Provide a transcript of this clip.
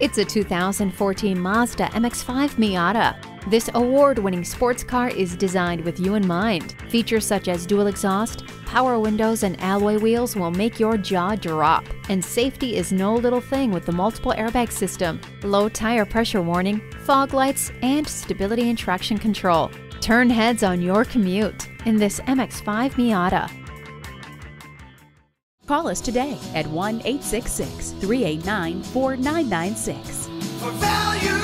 It's a 2014 Mazda MX-5 Miata. This award-winning sports car is designed with you in mind. Features such as dual exhaust, power windows, and alloy wheels will make your jaw drop. And safety is no little thing with the multiple airbag system, low tire pressure warning, fog lights, and stability and traction control. Turn heads on your commute in this MX-5 Miata. Call us today at 1-866-389-4996. For value.